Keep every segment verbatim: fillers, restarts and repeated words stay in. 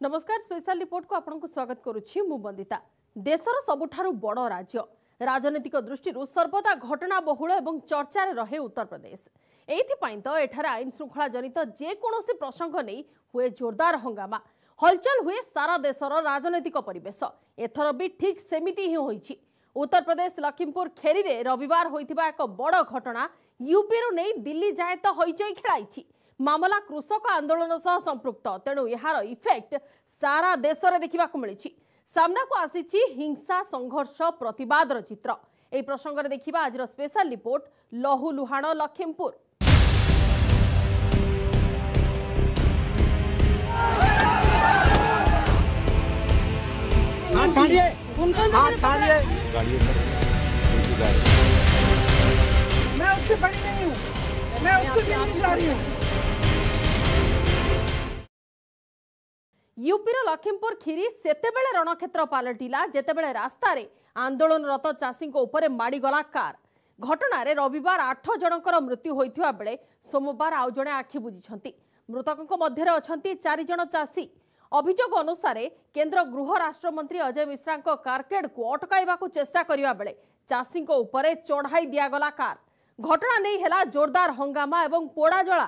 नमस्कार special report को आपन को स्वागत करुछि मु बंदिता। देशर सबुठारु बड़ राज्य राजनीतिक दृष्टि सर्वदा घटना बहुल एवं चर्चा रहे उत्तर प्रदेश। एथिपाई तो एठारे आईन श्रृंखला जनित जेकोसी प्रसंग नहीं हुए जोरदार हंगामा हलचल हुए सारा देशर राजनैतिक परिवेश। एथर भी ठीक सेमिति ही होईछि। उत्तर प्रदेश लखीमपुर खेरी रे रविवार होइथिबा एक बड़ घटना यूपी रु नहीं दिल्ली जाए तो हईचई खेलाइछि। मामला कृषक आंदोलन सह संपृक्त, तेणु यार इफेक्ट सारा देश में देखा मिली। सामना को आसी हिंसा संघर्ष प्रतिवाद चित्र। ए प्रसंग में देखा आज स्पेशल रिपोर्ट लहुलुहाण लखीमपुर। मैं उससे बड़ी नहीं हूँ, मैं उससे नहीं जा रही हूँ। यूपीर लखीमपुर खीरी सेतेबेले रणक्षेत्र पलटिला जेतेबेले रास्तार आंदोलनरत चाषी उपरे माड़ीगला कार। घटनार रविवार आठ जनकर मृत्यु होइथिबा बेले सोमवार आउ जणे आखि बुझिछंती। मृतकଙ୍କ मध्यरे अछंती चारि जण चाषी। अभियोग अनुसार केंद्र गृह राष्ट्रमंत्री अजय मिश्रांक कारकेड को अटकाइबाकू चेष्टा करिबा बेले चाषी उपरे चढ़ाई दियागला कार। घटना नहीं हेला जोरदार हंगामा एवं पोड़ा जला।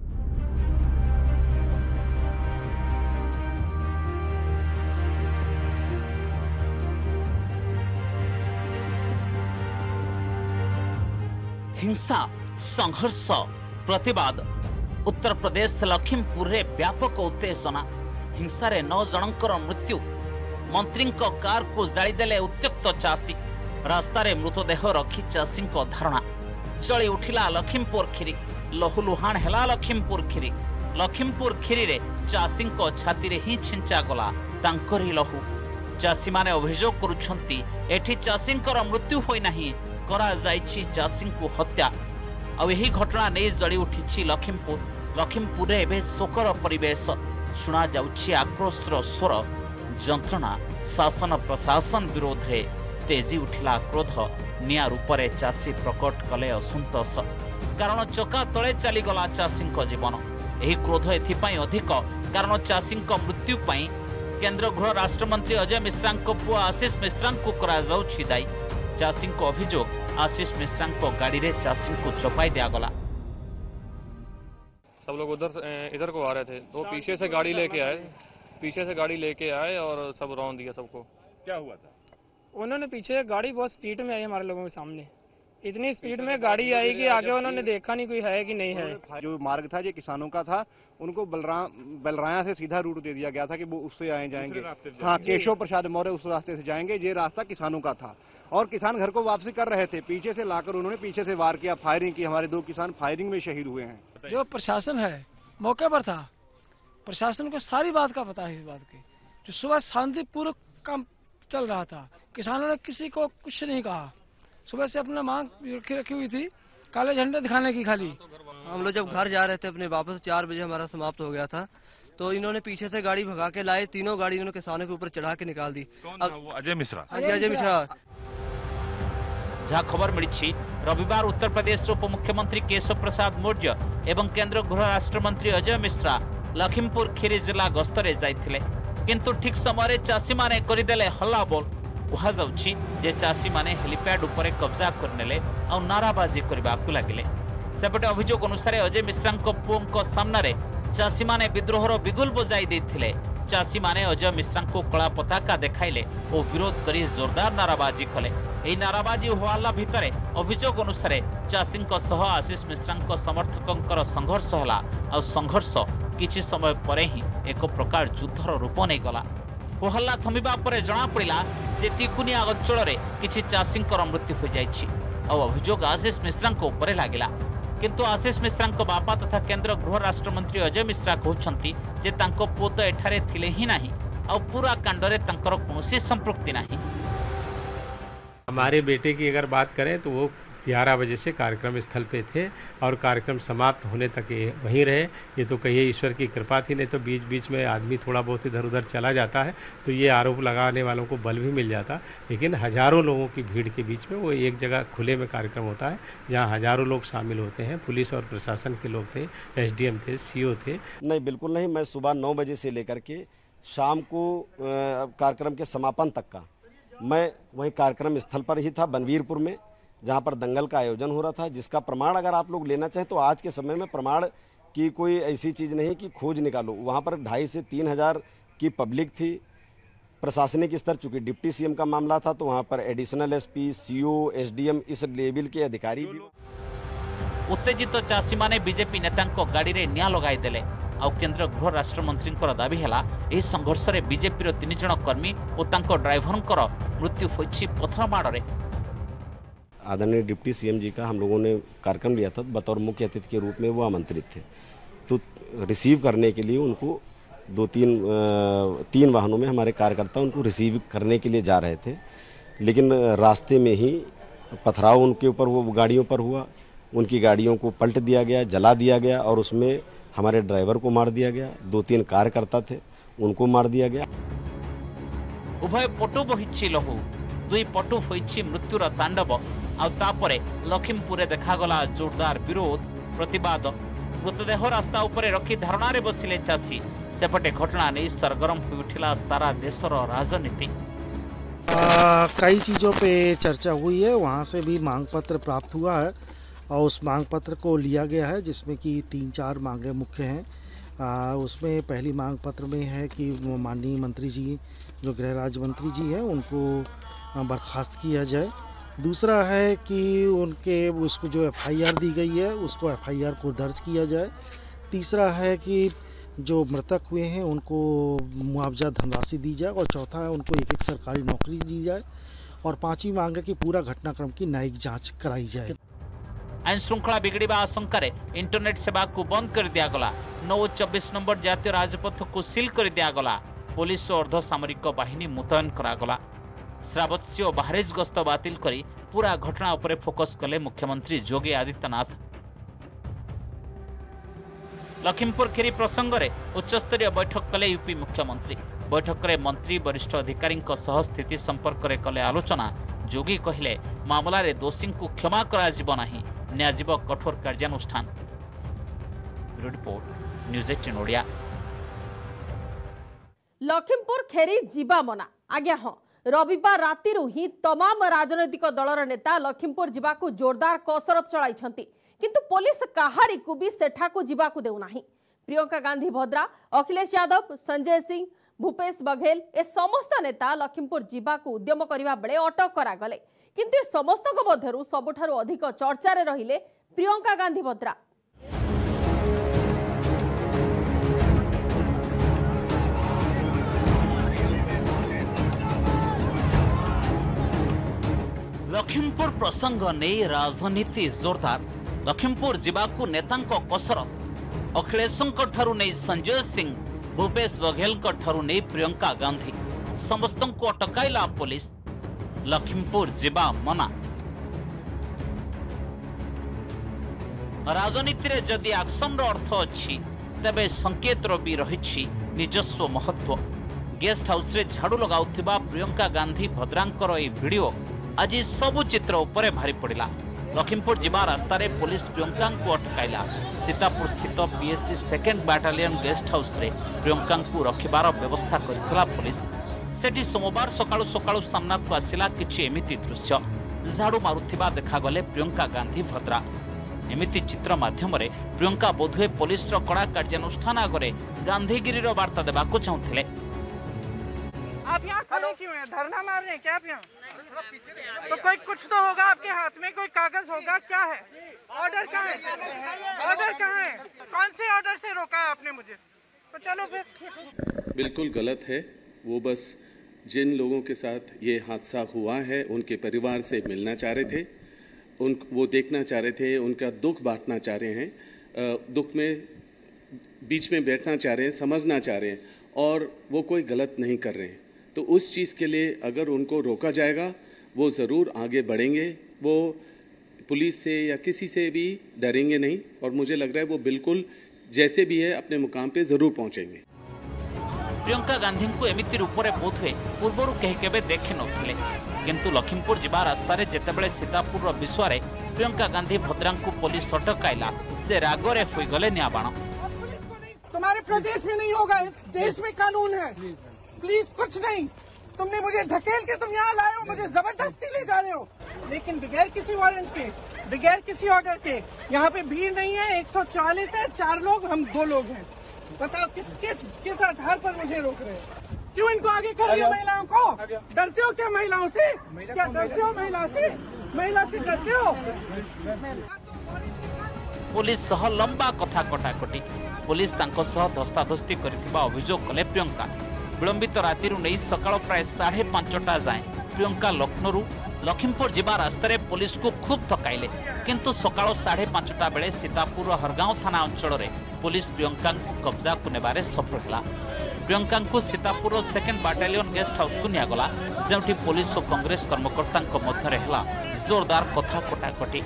हिंसा संघर्ष प्रतिवाद उत्तर प्रदेश लखीमपुर रे व्यापक उत्तेजना। हिंसा रे नौ जनकर मृत्यु। मंत्री कार को जालीदेले उत्त्यक्त चाषी। रास्तार मृतदेह रखी चाषी धारणा। जली उठिला लखीमपुर खीरी। लहुलुहाण हेला लखीमपुर खीरी। लखीमपुर खीरी रे चाषी छाती रे ही छिंचा गला तांकरी लहू। चाषी माने अभियोग करुछंती एठी चाषी मृत्यु होई नाही, करा जाइछि चाषी को हत्या। आ यही घटना नहीं जली उठी लखीमपुर। लखीमपुर एवं शोकर परिवेश। शुणा जाउछि आक्रोशर स्वर। जंत्रणा शासन प्रशासन विरोध रे तेजी उठिला क्रोध। निया रूपरे चाषी प्रकट कले असंतोष। कारण चका तले चलीगला चाषी जीवन। यही क्रोध एथिपाई अधिक कारण चाषी मृत्यु पाई केंद्र गृह राष्ट्रमंत्री अजय मिश्रा पुआ आशीष मिश्रा को करा जाउछि दायी। चाषी अभियोग आशीष मिश्रा गाड़ी रे चाषी को चपाई दियागला। सब लोग उधर इधर को आ रहे थे तो पीछे से गाड़ी लेके आए पीछे से गाड़ी लेके आए और सब रौंद दिया सबको। क्या हुआ था? उन्होंने पीछे गाड़ी बहुत स्पीड में आई हमारे लोगों के सामने। इतनी स्पीड में गाड़ी आई कि आगे उन्होंने देखा नहीं कोई है कि नहीं है। जो मार्ग था ये किसानों का था, उनको बलराम बलराया से सीधा रूट दे दिया गया था कि वो उससे आए जाएंगे। हाँ, केशव प्रसाद मौर्य उस रास्ते से जाएंगे। ये रास्ता किसानों का था और किसान घर को वापसी कर रहे थे। पीछे से लाकर उन्होंने पीछे से वार किया, फायरिंग की। हमारे दो किसान फायरिंग में शहीद हुए हैं। जो प्रशासन है मौके पर था, प्रशासन को सारी बात का पता है। इस बात की जो सुबह शांतिपूर्वक काम चल रहा था, किसानों ने किसी को कुछ नहीं कहा। सुबह से अपना मांग रखी रखी हुई थी काले झंडे दिखाने की खाली। हम लोग जब घर जा रहे थे अपने वापस चार बजे हमारा समाप्त हो गया था, तो इन्होंने पीछे से गाड़ी भगा के लाए। तीनों गाड़ी इन्होंने किसानों के ऊपर चढ़ा के निकाल दी। कौन था वो? अजय मिश्रा। अजय मिश्रा। जहाँ खबर मिली रविवार उत्तर प्रदेश उप मुख्यमंत्री केशव प्रसाद मौर्य एवं केंद्र गृह राष्ट्रमंत्री अजय मिश्रा लखीमपुर खीरी जिला गस्तरे जाइथिले, किंतु ठीक समय चाषी माने करदेले हल्ला बोल। कहा जाउछि जे चाषी माने हेलीपैड उपरे कब्जा करनेले और नाराबाजी करबाकू लागिले। सेपटे अभियोग अनुसार अजय मिश्रा पुओं सामने रे चाषी माने विद्रोहर बिगुल बजाई देथिले। चाषी माने अजय मिश्रा को कला पताका देखाइले और विरोध करी जोरदार नाराबाजी कले। एही नाराबाजी हल्ला भितरे अभियोग अनुसार चाषी सह आशीष मिश्रा समर्थकों संघर्ष होला और संघर्ष किछि समय परे ही एक प्रकार युद्धर रूप नहीं गला। हल्ला थमिबा परे जना पड़ा जे तिकुनिया अंचल रे किछि चाषी मृत्यु हो जाइछि और अभियोग आशीष मिश्रा उपरे लागिला। किंतु आशीष मिश्रा बापा तथा केंद्र गृह राष्ट्रमंत्री अजय मिश्रा कहउछंती जे तांको पुओ तो एठारे थिले ही नाही और पूरा कांडरे तांकर कोनोसी संपृक्ति नाही। हमारे बेटे की अगर बात करें तो वो ग्यारह बजे से कार्यक्रम स्थल पे थे और कार्यक्रम समाप्त होने तक ये वहीं रहे। ये तो कहिए ईश्वर की कृपा थी, नहीं तो बीच बीच में आदमी थोड़ा बहुत इधर उधर चला जाता है तो ये आरोप लगाने वालों को बल भी मिल जाता। लेकिन हज़ारों लोगों की भीड़ के बीच में वो एक जगह खुले में कार्यक्रम होता है जहाँ हज़ारों लोग शामिल होते हैं। पुलिस और प्रशासन के लोग थे, एस डी एम थे, सी ओ थे। नहीं, बिल्कुल नहीं। मैं सुबह नौ बजे से लेकर के शाम को कार्यक्रम के समापन तक का मैं वही कार्यक्रम स्थल पर ही था बनवीरपुर में, जहां पर दंगल का आयोजन हो रहा था, जिसका प्रमाण अगर आप लोग लेना चाहें तो आज के समय में प्रमाण की कोई ऐसी चीज़ नहीं कि खोज निकालो। वहां पर ढाई से तीन हजार की पब्लिक थी। प्रशासनिक स्तर चूंकि डिप्टी सीएम का मामला था तो वहां पर एडिशनल एसपी, सीओ, एसडीएम इस लेवल के अधिकारी भी। उत्तेजित चाषी माने बीजेपी नेता गाड़ी रे निया लगाई देले। आउ केंद्र गृह राष्ट्र मंत्री दाबी है यह संघर्ष में बीजेपी तीन जन कर्मी और ड्राइवर मृत्यु होइछि पथर माड़ रे। आदरणीय डिप्टी सीएम जी का हम लोगों ने कार्यक्रम लिया था, बतौर मुख्य अतिथि के रूप में वो आमंत्रित थे। तो रिसीव करने के लिए उनको दो तीन तीन वाहनों में हमारे कार्यकर्ता उनको रिसीव करने के लिए जा रहे थे, लेकिन रास्ते में ही पथराव उनके ऊपर वो गाड़ियों पर हुआ। उनकी गाड़ियों को पलट दिया गया, जला दिया गया और उसमें हमारे ड्राइवर को मार दिया गया। दो तीन कार्यकर्ता थे उनको मार दिया गया। उभय पटु बहिछि लहू, दुई पटु होइछि मृत्युर तांडव। आउ तापरे लखीमपुर देखागला जोरदार विरोध प्रतिवाद। मृतदेह रास्ता उपरे रखी धारणा रे बसिले चाषी। सेपटे घटना नहीं सरगरम हो उठिला सारा देशर राजनीति। कई चीज़ों पे चर्चा हुई है, वहाँ से भी मांग पत्र प्राप्त हुआ है और उस मांग पत्र को लिया गया है, जिसमें कि तीन चार मांगे मुख्य हैं। आ, उसमें पहली मांग पत्र में है कि माननीय मंत्री जी जो गृह राज्य मंत्री जी हैं उनको बर्खास्त किया जाए। दूसरा है कि उनके उसको जो एफआईआर दी गई है उसको एफआईआर को दर्ज किया जाए। तीसरा है कि जो मृतक हुए हैं उनको मुआवजा धनराशि दी जाए और चौथा है उनको एक एक सरकारी नौकरी दी जाए और पांचवी मांग है कि पूरा घटनाक्रम की न्यायिक जांच कराई जाए। आईन श्रृंखला बिगड़वा आशंका इंटरनेट सेवा को बंद कर दिया गला। नौ चौबीस नंबर जातीय राजपथ को सील कर दिया गला। पुलिस और अर्धसामरिक बाहिनी मुतयन करागला। श्रावत्सी और बाहरेज गस्त बातिल करी पूरा घटना उपरे फोकस कले मुख्यमंत्री योगी आदित्यनाथ। लखीमपुर खीरी प्रसंग में उच्चस्तरीय बैठक कले यूपी मुख्यमंत्री। बैठक में मंत्री वरिष्ठ अधिकारी स्थिति संपर्क में कले आलोचना। योगी कहले मामला रे दोषी को क्षमा करा जिवो नाही, न्याजिबो कठोर कार्यानुष्ठान। Bureau report news eighteen Odia. Lakhimpur Kheri जीवा मना आज्ञा हाँ रविवार राति ही तमाम राजनैतिक दलर नेता लखीमपुर जीवाकू जोरदार कसरत चलाई, किंतु पुलिस कहारी को भी सेठाकू जीवाकू देउ नाही। प्रियंका गांधी भद्रा, अखिलेश यादव, संजय सिंह, भूपेश बघेल ए समस्त नेता लखीमपुर जीवाकू उद्यम करबा बेले अटक करागले, किंतु समस्त मध्यरु सबुठारु अधिक चर्चा रे रहिले प्रियंका गांधी भद्रा। लखीमपुर प्रसंग नहीं राजनीति जोरदार। लखीमपुर जीवाकू नेतांको कसरत। अखिलेशंको ठारू नहीं संजय सिंह, भूपेश बघेल ठारू नहीं प्रियंका गांधी, समस्तंको अटकाइला पुलिस। लखीमपुर जीवा मना। राजनीति रे जदि एक्शन रो अर्थ अछि तबे संकेत रो भी रहिछि निजस्व महत्व। गेस्ट हाउस रे झाड़ू लगाउथिबा प्रियंका गांधी भद्रांकर ए वीडियो आज सबु चित्र उपरे भारी पड़ा। लखीमपुर जीवा रास्ता रे पुलिस प्रियंका को अटकाइला। सीतापुर स्थित PSC second battalion guest house रे प्रियंका को रखिबार व्यवस्था करितला पुलिस। सेठी सोमवार सकाळु सकाळु सामना को आसिला किछि एमिति दृश्य। झाड़ू मारुथिबा देखागले प्रियंका गांधी भद्रा। एमिति चित्र माध्यम रे प्रियंका बोधुए पुलिस रो कड़ा कार्यानुष्ठान आगरे गांधीगिरी रो वार्ता देबाको चाहुथिले। आप यहाँ खड़े क्यों हैं? धरना मार रहे हैं क्या आप यहाँ? तो कोई कुछ तो होगा आपके हाथ में, कोई कागज होगा, क्या है? ऑर्डर कहाँ है? ऑर्डर कहाँ है? कौन से ऑर्डर से रोका है आपने मुझे? तो चलो फिर। बिल्कुल गलत है। वो बस जिन लोगों के साथ ये हादसा हुआ है उनके परिवार से मिलना चाह रहे थे, उन वो देखना चाह रहे थे, उनका दुख बांटना चाह रहे हैं, दुख में बीच में बैठना चाह रहे हैं, समझना चाह रहे हैं और वो कोई गलत नहीं कर रहे हैं। तो उस चीज़ के लिए अगर उनको रोका जाएगा वो ज़रूर आगे बढ़ेंगे। वो पुलिस से या किसी से भी डरेंगे नहीं और मुझे लग रहा है वो बिल्कुल जैसे भी है अपने मुकाम पे ज़रूर पहुंचेंगे। प्रियंका गांधी को एमिति रूप में बोधे पूर्वर कहीं केबे देखि नथिले, किंतु लखीमपुर जीवा रास्ता रे जेतेबेले सीतापुर विश्व प्रियंका गांधी भद्रा को पुलिस अटकाइला से रागरे होई गले नियाबाण। तुम्हारे हमारे प्रदेश में नहीं होगा, इस देश में कानून है। प्लीज कुछ नहीं, तुमने मुझे ढकेल के तुम यहाँ लाए हो, मुझे जबरदस्ती ले जा रहे हो, लेकिन बगैर किसी वारंट के, बगैर किसी ऑर्डर के। यहाँ पे भीड़ नहीं है, एक सौ चालीस है, चार लोग, हम दो लोग हैं। बताओ किस किस किस आधार पर मुझे रोक रहे हैं? क्यों इनको आगे कर रही है महिलाओं को? डरते हो क्या महिलाओं से? क्या डरते हो महिला से? महिला से डरते हो? पुलिस सह लंबा कथा कटाकटी पुलिस तांको सह धस्ताधस्ती करथिबा अभियोग कले प्रियंका। विलंबित राति नहीं सकाळ प्राय साढ़े पांचटा जाए प्रियंका लखनऊ लखीमपुर जीवा रास्तार पुलिस को खूब थकाइले, किंतु सकाळ साढ़े पांचटा बेले सीतापुर हरगांव थाना अंचल में पुलिस प्रियंका कब्जा को नेबारे सफल है। प्रियंका को Sitapur second battalion guest house को नियागला, जेउठी पुलिस और कांग्रेस कर्मकर्ता मध्य है जोरदार कथा कटाकटी।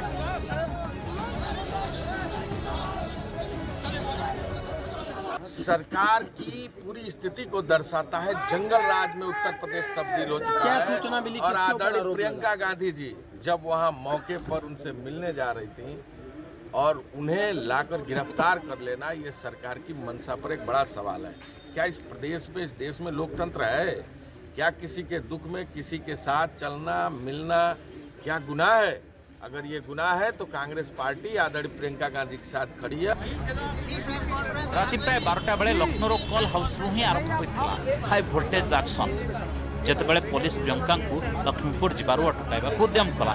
सरकार की पूरी स्थिति को दर्शाता है। जंगल राज में उत्तर प्रदेश तब्दील हो चुका क्या है। सूचना मिली और आदरणीय प्रियंका गांधी जी जब वहां मौके पर उनसे मिलने जा रही थी और उन्हें लाकर गिरफ्तार कर लेना, ये सरकार की मंशा पर एक बड़ा सवाल है। क्या इस प्रदेश में, इस देश में लोकतंत्र है? क्या किसी के दुख में किसी के साथ चलना मिलना क्या गुनाह है? अगर ये गुनाह है तो कांग्रेस पार्टी आदरणीय प्रियंका गांधी के साथ खड़ी है। राति प्राय बारटा बेले लखनऊ कॉल हाउस रु ही आरंभ होता हाई भोल्टेज एक्शन, जितेबाला पुलिस प्रियंका को लखीमपुर जीवार अटकाइबा उद्यम कला।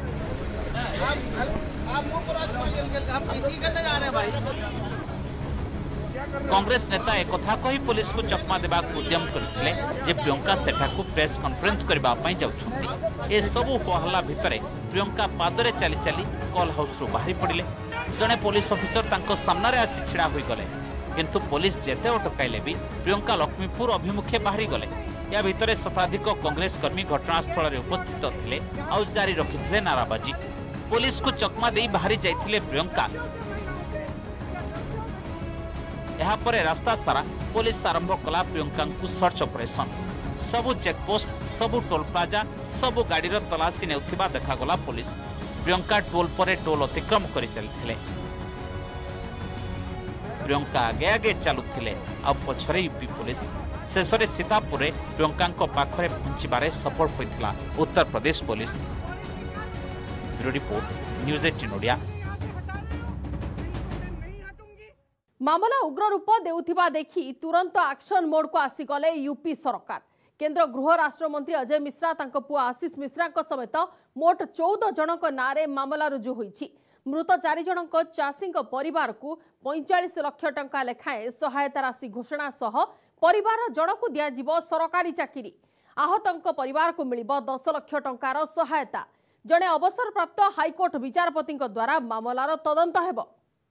कांग्रेस नेता एक कथा कही पुलिस को चकमा देवा उद्यम करथिले जे प्रियंका सेठाकू प्रेस कॉन्फ्रेंस करबा पई जाउछंती। ए सबु होहल्ला भितरे प्रियंका पादरे चली चली कॉल हाउस रु बाहरी पड़िले। जने पुलिस ऑफिसर तांको सामने आसी छिड़ा होई गले, किंतु पुलिस जेते अटकाइले भी प्रियंका लक्ष्मीपुर अभिमुखे बाहरी गले। या भितरे शताधिक कांग्रेस कर्मी घटनास्थल रे उपस्थित थिले और जारी रखिथिले नाराबाजी। पुलिस को चकमा देई बाहरी जाइथिले प्रियंका। यहाँ पर रास्ता सारा पुलिस आरंभ कला प्रियंका को सर्च ऑपरेशन। सबु चेकपोस्ट, सबु टोल प्लाजा, सबु गाड़ीर तलाशी नेउथिबा देखागला पुलिस। प्रियंका टोल पर टोल अतिक्रम कर चलथिले। प्रियंका आगे आगे चलुथिले आ पछरे यूपी पुलिस। शेष में सीतापुर प्रियंका पाखरे पहुंचबारे सफल होइथिला Uttar Pradesh police. Bureau report news eighteen Odia. मामला उग्र रूप देउथिबा देखि तुरंत एक्शन मोड को आसीगले यूपी सरकार। केंद्र गृह राष्ट्र मंत्री अजय मिश्रा तांको पुआ आशीष मिश्रा समेत मोट चौदह जनक नारे मामला रुजु होईछि। मृत चारि जनक चाषी परिवार को पैंचाश लाख टंका लेखाएं सहायता राशि घोषणा सह परिवार जनक दियाजिबो सरकारी चाकरी। आहतंक परिवार को मिलिबो दस लाख टंकार सहायता। जणे अवसरप्राप्त हाईकोर्ट विचारपति द्वारा मामलार तदंत हेबो।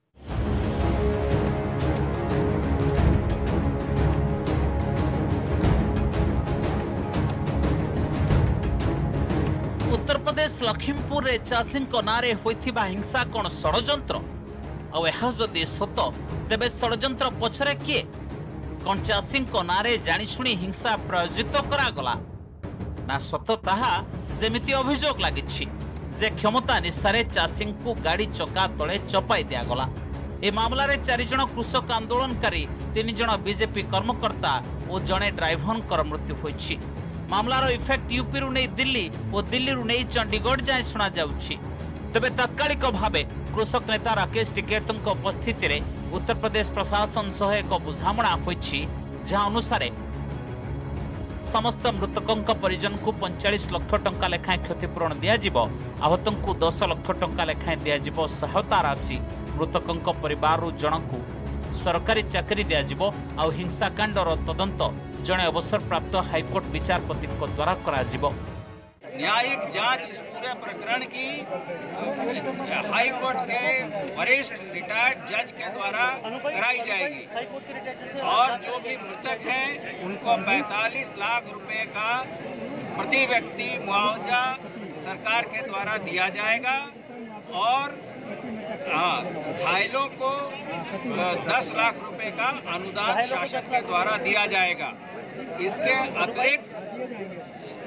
उत्तर प्रदेश लखीमपुर रे चाषी नारे होइथिबा हिंसा कौन षड्यंत्र और यह जदि सत तेबे षड्यंत्र पछरे किए? कौन चाषी नारे जानिशुणी हिंसा प्रयोजित करागला ना सत ताहा जेमिति अभियोग लागिछि जे क्षमता निसारे चाषी को गाड़ी चका तले चपाई दियागला। ए मामला रे चारि जण कृषक आंदोलनकारी, तीन जण बीजेपी कर्मकर्ता और जणे ड्राइवर मृत्यु होइछि। मामलार इफेक्ट यूपी रु नहीं दिल्ली और दिल्ली रु नहीं चंडीगढ़ जाए शुणा जाउछि। तबे तात्कालिक भावे कृषक नेता राकेश टिकेत उपस्थिति रे उत्तर प्रदेश प्रशासन सह एक बुझामणा होइछि, जहां अनुसार समस्त मृतकों परिजन को पैंचाश लाख टंका लेखाएं क्षतिपूरण दियाजिबो। आहतों को दस लाख टंका लेखाएं दियाजिबो सहायता राशि। मृतकों परिवार जनकू सरकारी चाकरी दियाजिबो और हिंसाकांडर तदंत जड़े अवसर प्राप्त हाईकोर्ट विचारपति द्वारा कराजिबो। न्यायिक जांच इस पूरे प्रकरण की हाईकोर्ट के वरिष्ठ रिटायर्ड जज के द्वारा कराई जाएगी और जो भी मृतक हैं उनको पैंतालीस लाख रुपए का प्रति व्यक्ति मुआवजा सरकार के द्वारा दिया जाएगा और घायलों को दस लाख रुपए का अनुदान शासन के द्वारा दिया जाएगा। इसके अतिरिक्त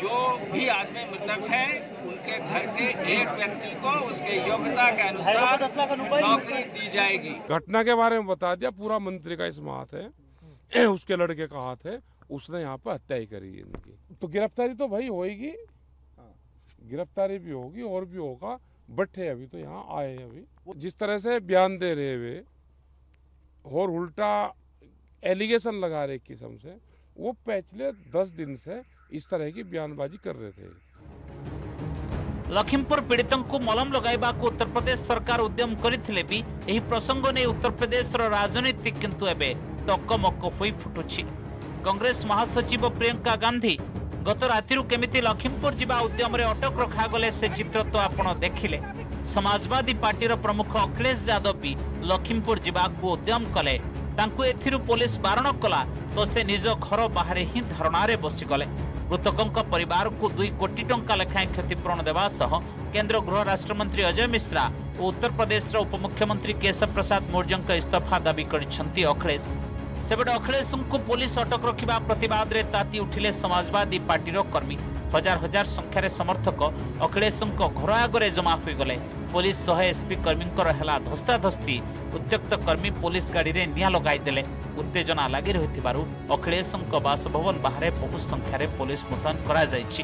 जो भी आदमी मृतक है उनके घर के एक व्यक्ति को उसके योग्यता के अनुसार नौकरी दी जाएगी। घटना के बारे में बता दिया, पूरा मंत्री का इसमें हाथ है, उसके लड़के का हाथ है, उसने यहाँ पर हत्या ही करी है इनकी। तो गिरफ्तारी तो भाई होगी, गिरफ्तारी भी होगी और भी होगा। बैठे अभी तो यहाँ आए अभी जिस तरह से बयान दे रहे वे और उल्टा एलिगेशन लगा रहे किस्म से, वो पिछले दस दिन से इस तरह की बयानबाजी कर रहे थे। लखीमपुर पीड़ितों को मलम लगाइबा को उत्तर प्रदेश सरकार उद्यम करथिले भी एही प्रसंग ने उत्तर प्रदेश राजनीति किंतु एबे टकमक होई फुटुछि। कांग्रेस महासचिव प्रियंका गांधी गत रातिरु केमिति लखीमपुर जिबा उद्यम रे अटक रखा गले से चित्र तो आपण देखिले। समाजवादी पार्टीर प्रमुख अखिलेश यादव भी लखीमपुर जिबा को उद्यम कले, तांकु एथिरु पुलिस बारण कला तो से निज घर बाहर ही धारणारे बसीगले। मृतकों परिवार को दुई कोटी टंका लेखाएं क्षतिपूरण देवा सह केंद्र गृह राष्ट्रमंत्री अजय मिश्रा और उत्तर प्रदेश उपमुख्यमंत्री केशव प्रसाद मौर्य इस्तीफा दाबी करछंती अखिलेश। सेबडे अखिलेश को पुलिस अटक रखिबा प्रतिवाद रे ताती उठिले समाजवादी पार्टीर कर्मी। हजार हजार संख्यार समर्थक अखिलेश घर आगे जमा हो गले। पुलिस सह एसपी कर्मी धस्ताधस्ती, उत्यक्त कर्मी पुलिस गाड़ी रे निया लगाई देले। उत्तेजना लगी रही अखिलेश बासभवन बाहर बहु संख्यार पुलिस मुतयन करा जायछि।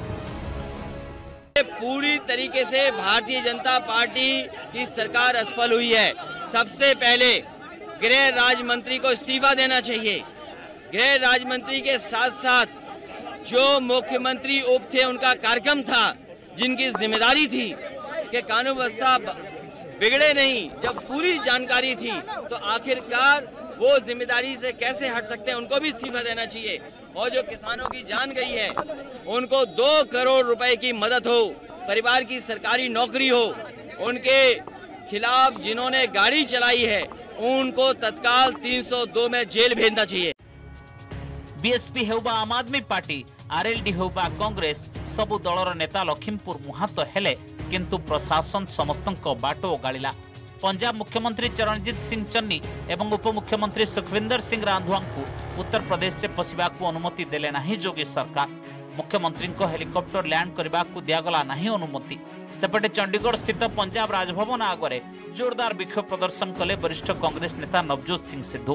पूरी तरीके से भारतीय जनता पार्टी की सरकार असफल हुई है। सबसे पहले गृह राज्य मंत्री को इस्तीफा देना चाहिए। गृह राज्य मंत्री के साथ साथ जो मुख्यमंत्री उप थे उनका कार्यक्रम था, जिनकी जिम्मेदारी थी कि कानून व्यवस्था बिगड़े नहीं, जब पूरी जानकारी थी तो आखिरकार वो जिम्मेदारी से कैसे हट सकते हैं, उनको भी इस्तीफा देना चाहिए। और जो किसानों की जान गई है उनको दो करोड़ रुपए की मदद हो, परिवार की सरकारी नौकरी हो, उनके खिलाफ जिन्होंने गाड़ी चलाई है उनको तत्काल तीन सौ दो में जेल भेजना चाहिए। बीएसपी हेउबा आम आदमी पार्टी, आरएलडी हेउबा कांग्रेस, सबु दलर नेता लखीमपुर मुहात हेले किंतु प्रशासन समस्तंको बाटो गालिला। पंजाब मुख्यमंत्री चरणजीत सिंह चन्नी एवं उपमुख्यमंत्री सुखविंदर सिंह रांधवा को उत्तर प्रदेश से पशिबाकू अनुमति देले नाही जोगी सरकार। मुख्यमंत्री को हेलिकॉप्टर लैंड करबाकू दियागला नाही अनुमति। सेपटे चंडीगढ़ स्थित पंजाब राजभवन आगे जोरदार विक्षोभ प्रदर्शन कले वरिष्ठ कांग्रेस नेता नवजोत सिंह सिद्धू।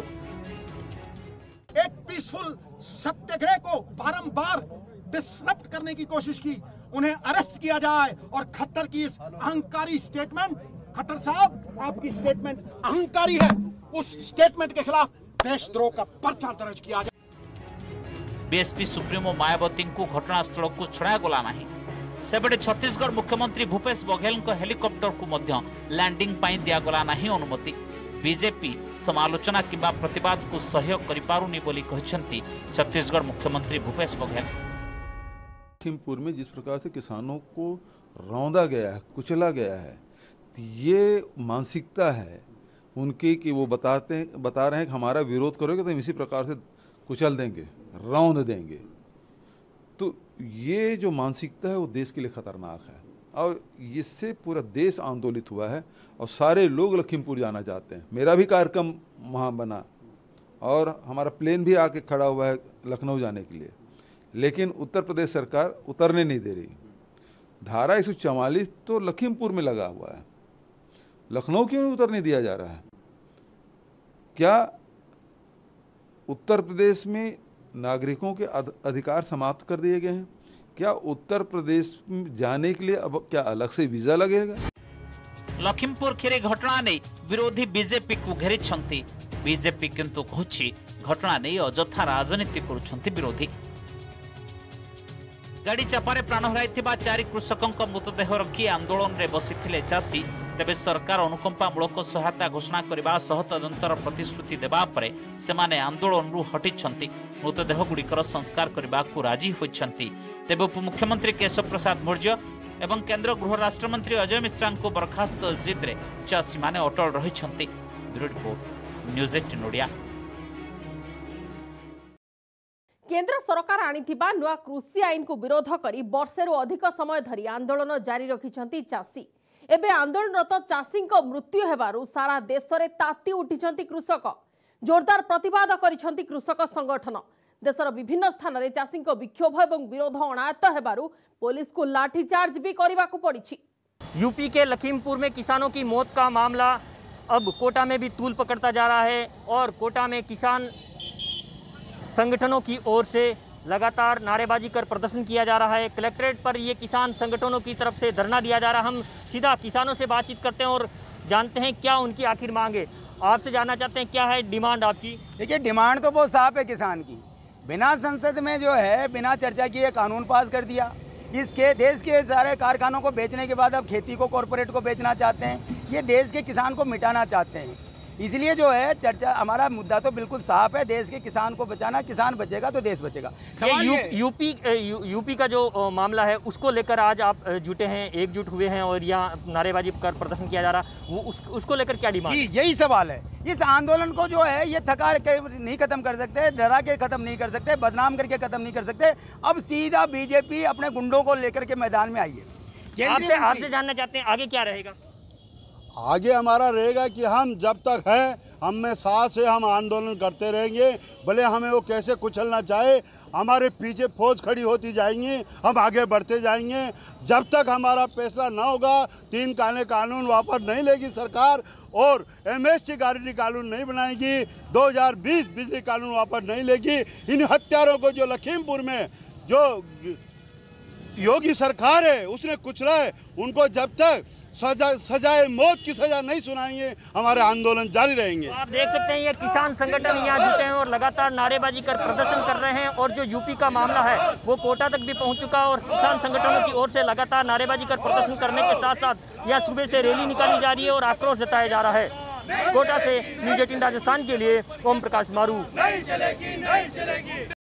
एक पीसफुल सत्याग्रह को बारंबार डिसरप्ट करने की कोशिश की, उन्हें अरेस्ट किया जाए और खट्टर की इस अहंकारी स्टेटमेंट, खट्टर साहब आपकी स्टेटमेंट अहंकारी है, उस स्टेटमेंट के खिलाफ देशद्रोह का पर्चा दर्ज किया जाए। बीएसपी सुप्रीमो मायावती को घटनास्थल को छड़ा गला नहीं। सेबडे छत्तीसगढ़ मुख्यमंत्री भूपेश बघेल हेलिकॉप्टर को मध्य लैंडिंग पाई दियागला नहीं अनुमति। बीजेपी समालोचना किंबा प्रतिवाद को सहयोग करिपारुनी बोली कहछंती छत्तीसगढ़ मुख्यमंत्री भूपेश बघेल। लखीमपुर में जिस प्रकार से किसानों को रौंदा गया है, कुचला गया है, तो ये मानसिकता है उनकी कि वो बताते बता रहे हैं कि हमारा विरोध करोगे तो हम इसी प्रकार से कुचल देंगे, रौंद देंगे। तो ये जो मानसिकता है वो देश के लिए खतरनाक है और इससे पूरा देश आंदोलित हुआ है और सारे लोग लखीमपुर जाना चाहते हैं। मेरा भी कार्यक्रम वहाँ बना और हमारा प्लेन भी आके खड़ा हुआ है लखनऊ जाने के लिए, लेकिन उत्तर प्रदेश सरकार उतरने नहीं दे रही। धारा एक सौ चवालीस तो लखीमपुर में लगा हुआ है, लखनऊ क्यों नहीं उतरने दिया जा रहा है? क्या उत्तर प्रदेश में नागरिकों के अधिकार समाप्त कर दिए गए हैं? क्या उत्तर प्रदेश में जाने के लिए अब क्या अलग से वीजा लगेगा? लखीमपुर खेरे घटना नहीं विरोधी बीजेपी को घेरी छंती। बीजेपी किंतु कहछि घटना नहीं अजथा राजनीति करुछंती विरोधी। गाड़ी चापारे प्राण हराइथिबा चारि कृषकों मृतदेह रखी आंदोलन रे बसिथिले चाषी। तेबे सरकार अनुकंपामूलक सहायता घोषणा करने सह तदंतर प्रतिश्रुति देवा परे सेमाने आंदोलन हटिछंती। मृतदेह गुड़िकर संस्कार करने को राजी होइछंती। तेबे उपमुख्यमंत्री केशव प्रसाद मौर्य एवं केंद्र गृह राष्ट्रमंत्री अजय मिश्रा को बर्खास्त जिद रे चाषी माने अटल रहिछंती। ब्यूरो रिपोर्ट न्यूज अठारह ओडिया। केंद्र सरकार आनिथिबा नुआ कृषि आईन को विरोध करी वर्षेरु अधिक समय धरी आंदोलन जारी रखिछंती चाषी। एबे आंदोलनरत चाषी मृत्यु हेबारु सारा देश में ताती उठिछंती कृषक। जोरदार प्रतिवाद करिछंती कृषक संगठन। देशर विभिन्न स्थान में चाषी विक्षोभ और विरोध अणायत्त हेबारु पुलिस को लाठीचार्ज भी करने को पड़ी। यूपी के लखीमपुर में किसानों की मौत का मामला अब कोटा में भी तूल पकड़ता जा रहा है और कोटा में किसान संगठनों की ओर से लगातार नारेबाजी कर प्रदर्शन किया जा रहा है। कलेक्ट्रेट पर ये किसान संगठनों की तरफ से धरना दिया जा रहा है। हम सीधा किसानों से बातचीत करते हैं और जानते हैं क्या उनकी आखिर मांग है। आपसे जानना चाहते हैं क्या है डिमांड आपकी? देखिए, डिमांड तो बहुत साफ है किसान की। बिना संसद में जो है बिना चर्चा किए कानून पास कर दिया। इसके देश के सारे कारखानों को बेचने के बाद अब खेती को कॉरपोरेट को बेचना चाहते हैं। ये देश के किसान को मिटाना चाहते हैं। इसलिए जो है चर्चा, हमारा मुद्दा तो बिल्कुल साफ है, देश के किसान को बचाना। किसान बचेगा तो देश बचेगा। यू, यूपी यू, यूपी का जो मामला है उसको लेकर आज आप जुटे हैं, एकजुट हुए हैं और यहाँ नारेबाजी कर प्रदर्शन किया जा रहा है, वो उस, उसको लेकर क्या डिमांड? यही सवाल है। इस आंदोलन को जो है ये थका के नहीं खत्म कर सकते, डरा के खत्म नहीं कर सकते, बदनाम करके खत्म नहीं कर सकते। अब सीधा बीजेपी अपने गुंडों को लेकर के मैदान में आई है। आपसे आपसे जानना चाहते हैं आगे क्या रहेगा? आगे हमारा रहेगा कि हम जब तक है हम में साथ से हम आंदोलन करते रहेंगे। भले हमें वो कैसे कुचलना चाहे, हमारे पीछे फौज खड़ी होती जाएंगी, हम आगे बढ़ते जाएंगे। जब तक हमारा फैसला ना होगा, तीन काले कानून वापस नहीं लेगी सरकार और एमएसटी गारंटी कानून नहीं बनाएगी, दो हज़ार बीस बिजली कानून वापस नहीं लेगी। इन हत्यारों को जो लखीमपुर में जो योगी सरकार है उसने कुचला है, उनको जब तक सजा सजाए मौत की सजा नहीं सुनाएंगे, हमारे आंदोलन जारी रहेंगे। तो आप देख सकते हैं ये किसान संगठन यहाँ जुटे हैं और लगातार नारेबाजी कर प्रदर्शन कर रहे हैं और जो यूपी का मामला है वो कोटा तक भी पहुँच चुका है और किसान संगठनों की ओर से लगातार नारेबाजी कर प्रदर्शन करने के साथ साथ यहाँ सुबह से रैली निकाली जा रही है और आक्रोश जताया जा रहा है। कोटा से न्यूज़ एटीन राजस्थान के लिए ओम प्रकाश मारू।